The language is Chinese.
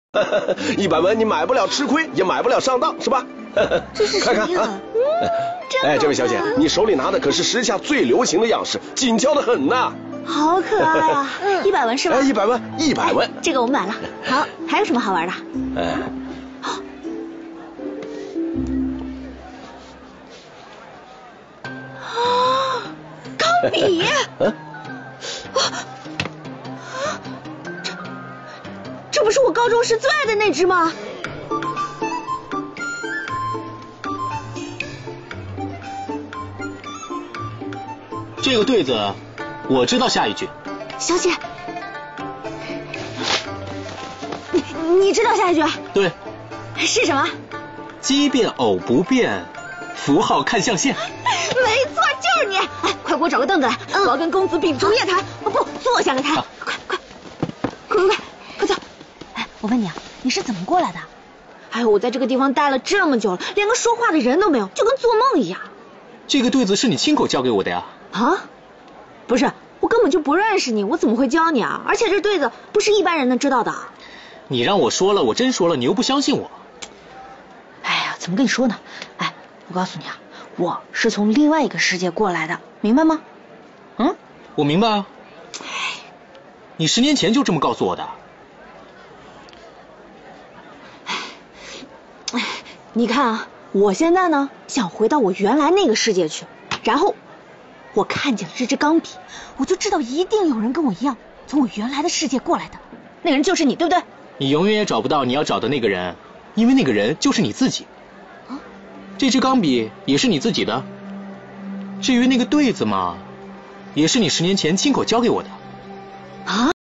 100文你买不了吃亏，也买不了上当，是吧？ 这是什么呀？ 看看啊。哎，这位小姐，你手里拿的可是时下最流行的样式，紧俏的很呐。 好可爱啊！100文是吧 ？100文，100文。 这个我们买了。好，还有什么好玩的？钢笔。这不是我高中时最爱的那支吗？ 这个对子，我知道下一句。 小姐，你知道下一句？ 对。 是什么？ 奇变偶不变，符号看象限。 没错，就是你。哎，快给我找个凳子来，我要跟公子秉烛夜谈。不，坐下来谈。快坐。哎，我问你啊，你是怎么过来的？哎呦，我在这个地方待了这么久了，连个说话的人都没有，就跟做梦一样。 这个对子是你亲口教给我的呀？ 啊？不是，我根本就不认识你，我怎么会教你啊？而且这对子不是一般人能知道的。 你让我说了，我真说了，你又不相信我。 哎呀，怎么跟你说呢？哎，我告诉你啊，我是从另外一个世界过来的，明白吗？ 嗯，我明白啊。你10年前就这么告诉我的。 你看啊，我现在呢想回到我原来那个世界去，然后我看见了这支钢笔，我就知道一定有人跟我一样从我原来的世界过来的，那个人就是你，对不对？ 你永远也找不到你要找的那个人，因为那个人就是你自己。这支钢笔也是你自己的。至于那个对子嘛，也是你10年前亲口教给我的。 啊？